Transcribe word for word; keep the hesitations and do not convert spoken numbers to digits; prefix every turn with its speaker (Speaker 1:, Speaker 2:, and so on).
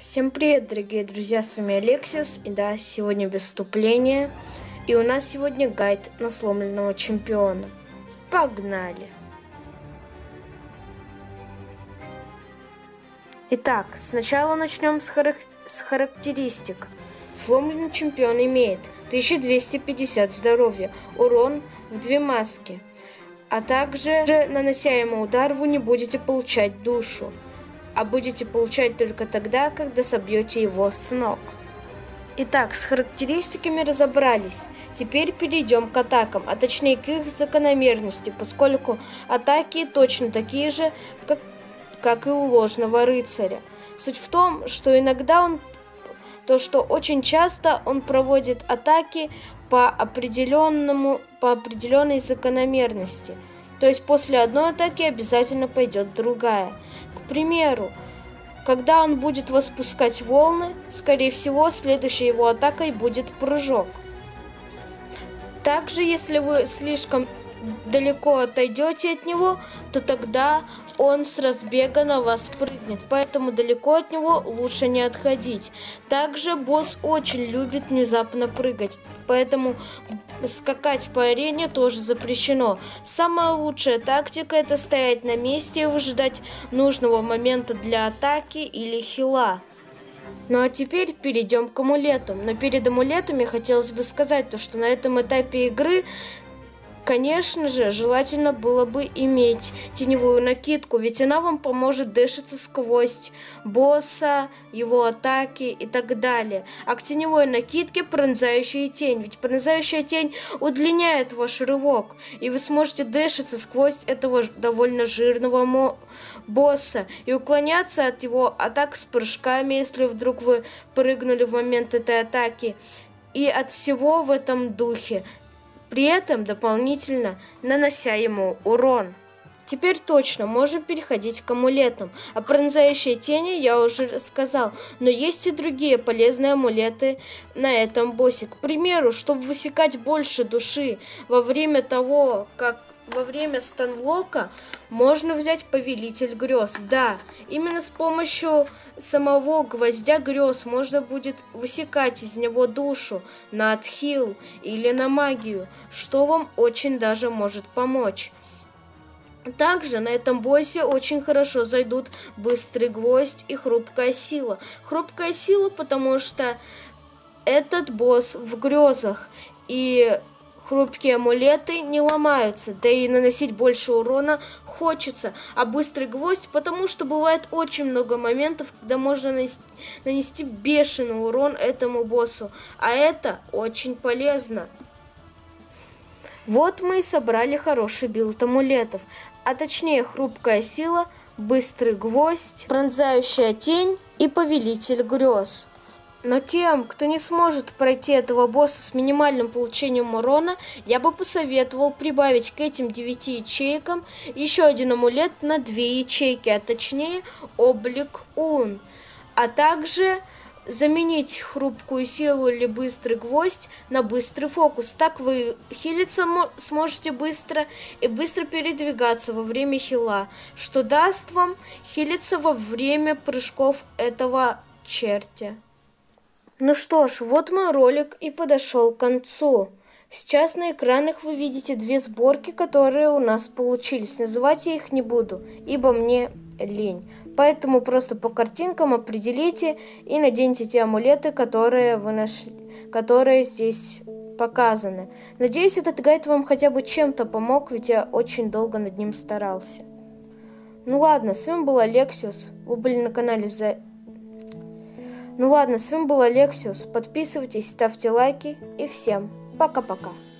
Speaker 1: Всем привет, дорогие друзья, с вами Алексис, и да, сегодня без вступления, и у нас сегодня гайд на сломленного чемпиона. Погнали! Итак, сначала начнем с, харак... с характеристик. Сломленный чемпион имеет тысяча двести пятьдесят здоровья, урон в две маски, а также, нанося ему удар, вы не будете получать душу, а будете получать только тогда, когда собьете его с ног. Итак, с характеристиками разобрались. Теперь перейдем к атакам, а точнее к их закономерности, поскольку атаки точно такие же, как, как и у ложного рыцаря. Суть в том, что иногда он, то что очень часто он проводит атаки по определенному, по определенной закономерности. То есть после одной атаки обязательно пойдет другая. К примеру, когда он будет воспускать волны, скорее всего, следующей его атакой будет прыжок. Также, если вы слишком далеко отойдете от него, то тогда он с разбега на вас прыгнет, поэтому далеко от него лучше не отходить. Также босс очень любит внезапно прыгать, поэтому скакать по арене тоже запрещено. Самая лучшая тактика — это стоять на месте и выжидать нужного момента для атаки или хила. Ну а теперь перейдем к амулетам. Но перед амулетами хотелось бы сказать то, что на этом этапе игры, конечно же, желательно было бы иметь теневую накидку, ведь она вам поможет дэшиться сквозь босса, его атаки и так далее. А к теневой накидке пронзающая тень, ведь пронзающая тень удлиняет ваш рывок, и вы сможете дэшиться сквозь этого довольно жирного босса и уклоняться от его атак с прыжками, если вдруг вы прыгнули в момент этой атаки, и от всего в этом духе, при этом дополнительно нанося ему урон. Теперь точно можем переходить к амулетам. О пронзающей тени я уже сказал, но есть и другие полезные амулеты на этом боссе. К примеру, чтобы высекать больше души во время того, как во время станлока, можно взять Повелитель грез. Да, именно с помощью самого гвоздя грез можно будет высекать из него душу на отхил или на магию, что вам очень даже может помочь. Также на этом боссе очень хорошо зайдут Быстрый гвоздь и Хрупкая сила. Хрупкая сила, потому что этот босс в грезах, и хрупкие амулеты не ломаются, да и наносить больше урона хочется. А Быстрый гвоздь, потому что бывает очень много моментов, когда можно нанести, нанести бешеный урон этому боссу, а это очень полезно. Вот мы и собрали хороший билд амулетов, а точнее Хрупкая сила, Быстрый гвоздь, Пронзающая тень и Повелитель грез. Но тем, кто не сможет пройти этого босса с минимальным получением урона, я бы посоветовал прибавить к этим девяти ячейкам еще один амулет на две ячейки, а точнее Облик Ун, а также заменить Хрупкую силу или Быстрый гвоздь на Быстрый фокус. Так вы хилиться сможете быстро и быстро передвигаться во время хила, что даст вам хилиться во время прыжков этого чертя. Ну что ж, вот мой ролик и подошел к концу. Сейчас на экранах вы видите две сборки, которые у нас получились. Называть я их не буду, ибо мне лень. Поэтому просто по картинкам определите и наденьте те амулеты, которые вы нашли, которые здесь показаны. Надеюсь, этот гайд вам хотя бы чем-то помог, ведь я очень долго над ним старался. Ну ладно, с вами был Алексиус. Вы были на канале за... Ну ладно, с вами был Алексиус. Подписывайтесь, ставьте лайки и всем пока-пока.